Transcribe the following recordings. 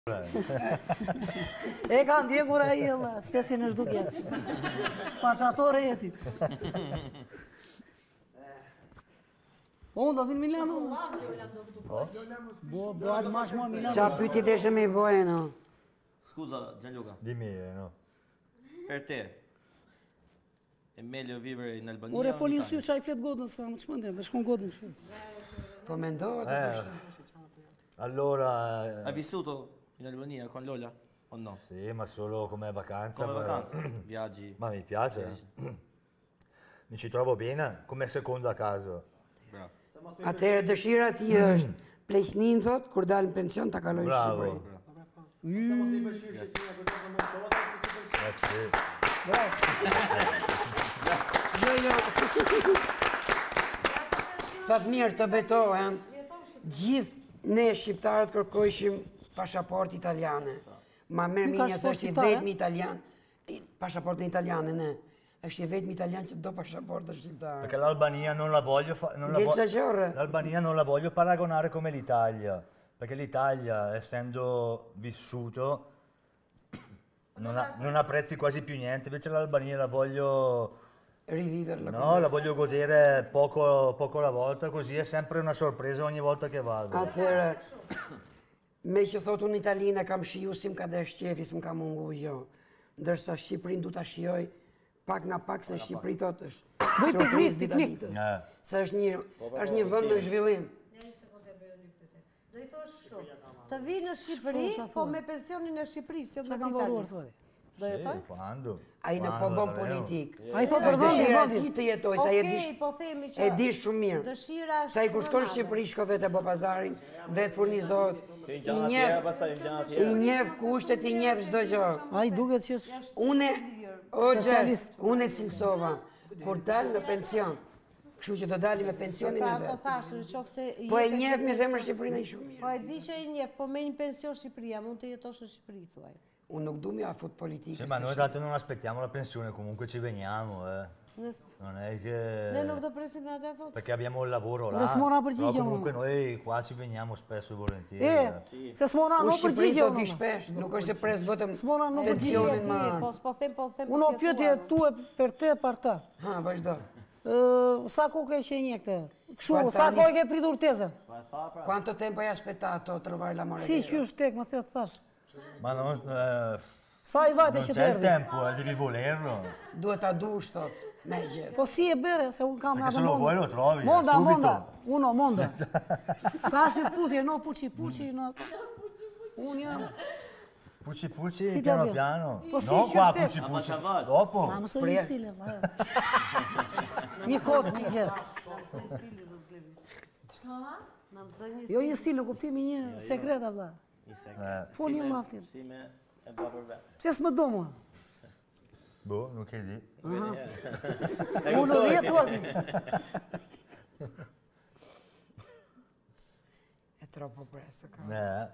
E ka ndjekur ai spesi në zhdukjesh. Spacciatore jeti. Unë do vinë Milano. Buat mash mua Milano. Qa pyetje deshe me i bojë, no? Scusa Gianluca, Dimmi, no. per te è meglio vivere in Albania Ore o in folin sy Italia? çaj flet godën sa më çmendem, me shkon godën kështu. Po mendohet. Allora... Hai vissuto in Albania con Lola o no? Sì, ma solo come vacanza. Come vacanza? Viaggi? Ma mi piace. Mi ci trovo bene, come seconda casa. Bravo. Atëherë dëshira ti është pleqnin thot, kur dalë në pension ta kaloj në Shqipëri. Jo, jo. Thot mirë të betohen, gjithë ne shqiptarët kërkojshim pasaport italiane. Ma merë minjës është i vetëmi italian, pasaportën italiane ne. Është i vetëmi italian që do pasaportën shqiptare. Perché l'Albania non la voglio l'Albania non la voglio paragonare come l'Italia, perché l'Italia, essendo vissuto, non apprezzi quasi più niente, invece l'Albania la voglio riviverla. No, la voglio godere poco alla volta, così è sempre una sorpresa ogni volta che vado. Atëherë, me që thot unë Italinë e kam shiju si më ka desh qefi, si më ka mungu gjo. Ndërsa Shqipërinë du ta shijoj pak nga pak se Shqipëri thot është surprizë ditës. Se është një vend në zhvillim. Do i thosh kështu, të vi në Shqipëri, po me pensionin e Shqipërisë, jo me Italisë. Do jetoj? Quando? Ai nuk po bën politik. Ai thot për vendin, ti të jetoj, sa e di. Okej, po themi që e di shumë mirë. Dëshira është. Sa i kur shkon në Shqipëri, shko vetë e bo pazarin, vetë furnizohet. I njeh kushtet, i njeh çdo gjë. Ai duket që Unë cilësova kur dal në pension. Kështu që do dalim me pensionin e Pra vet. të thashë, në qoftë se... Po e njeh me zemër Shqipërinë ai shumë mirë. Po e di që e njeh, po me një pension Shqipëria, mund të jetosh në Shqipëri, thuaj. Unë nuk du mi afut politikës. Sì, ma noi tanto non aspettiamo la pensione, comunque ci veniamo, Non è che... Ne nuk do presim në atë, thotë. Perché abbiamo il lavoro là. Però comunque noi qua ci veniamo spesso e volentieri. Se s'mona Unë nuk Shqipëri përgjigje të vi shpesh, nuk është se pres vetëm s'mona nuk pensionin më. Po them. Unë o pyetje tue për te për ta. Ha, vazhdo. Sa kohë ke qenë këte? Kështu, sa kohë ke pritur tezën? Quanto tempo hai aspettato a trovare l'amore Si vero? qysh tek më the thash. Ma non... Sa i vajte non që të c'è il erdhi? tempo, devi volerlo. Duhet ta dush thot, me gjë. Po si e bere, se unë kam Perché se lo vuoi lo trovi, Monda, subito. monda, uno monda. Sa si puthje, no puçi, no. Unë jam... Pucci, Si piano t'abbiamo? piano. Po si No, që qua, shtet? pucci. Dopo. Ma mësoj një stile, va. Një kodë, një gjë. Jo një stil, në kuptimi një sekret, valla. Fol një laftin. Si me e babër vetë. Pse s'më do mua? Boh, non che di. Unë dhe thua ti. È troppo presto, ka.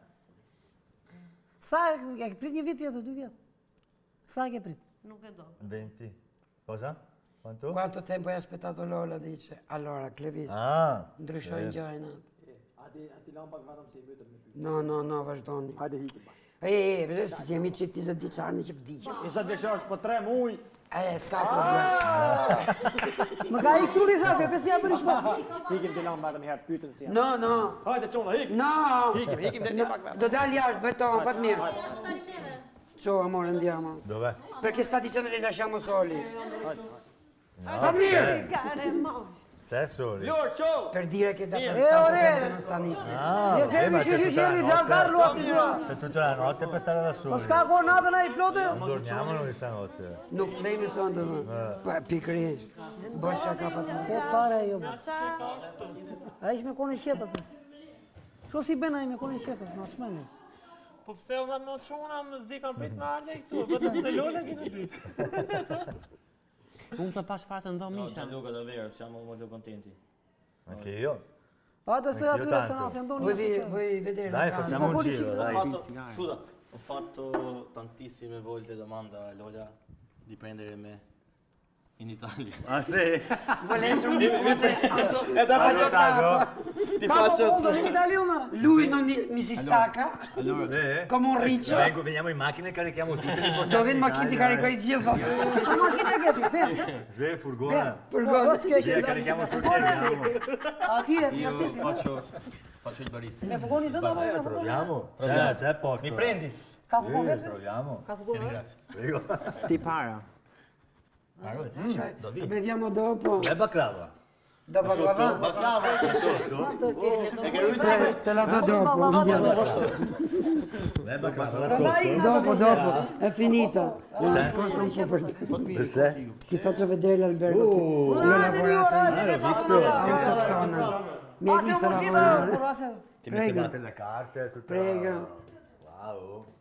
Sa e ke prit një vit tjetër, 2 vjet? Sa e ke prit? Nuk e do. 20. Cosa? Quanto? Quanto tempo hai aspettato Lola, dice. Allora, Clevis, ndryshoj gjërin atë. No, vazhdoni. Hajde hikim. Si jemi qift 20 vjeçarni që vdiqem. 20 vjeçar po 3 muj. S'ka problem. Më ka ik truri thake, pse ja bëri shpat? Hikim të lamë vetëm herë pyetën si. No. Hajde çona, hikim. No. Hikim deri pak vetë. Do dal jashtë, beton, fat mirë. Ciao amore, andiamo. Dov'è? Perché sta dicendo che lasciamo soli? Fat mirë! Sei soli? Lor, ciao. Per dire che da tanto ore! tempo non sta niente. Kemi shqyri Giancarlo aty thua. C'è tutta la notte per stare da soli. Po s'ka kohë natën ai plotë? Non dormiamo noi stanotte. Nuk flemi sonte më. Pikërisht. Bëj shaka pa të. Po fare ajo. Ai është me konë qepës. Ço si bën ai me konë qepës, na shmendin. Po pse unë më çuna më zikan prit me ardhe këtu, vetëm te Lola kemi prit. Unë sa pas fare ndo No, misha. Gianluca, davvero, siamo molto contenti. Anche io. Adesso Anch'io aty se na tanto. fjendoni. Vuoi vedere? Dai, facciamo un giro, dai. Scusa, ho fatto tantissime volte domanda a Lola di prendere me in Italia. Ah sì? Vuole essere un nipote Adottato? Ti Capo, faccio... conto in italiano. Lui non mi si stacca, come un riccio. Veniamo in macchina e carichiamo tutti li portiamo Dove in il macchina ti Italia, carico i zio? C'è macchina che ti pensa? Sì, furgone. Sì, Carichiamo tutti e andiamo. Ah, ti è Io sì. faccio il barista. Ne fugoni da dove? Troviamo. C'è posto. Mi prendi? Capo con Sì, vetro? troviamo. Capo con vetro? Grazie. Prego. Ti para. Beviamo dopo. E baklava? Dopo qua. Baklava? Sotto? Quanto che Te la do dopo. E baklava là sotto? Dopo, è finita. L'ho nascosta un po' per te. Ti faccio vedere l'albergo che io ho lavorato in autoctona. Mi hai visto lavorare? Che mettevate le carte, tutto. Prego. Wow.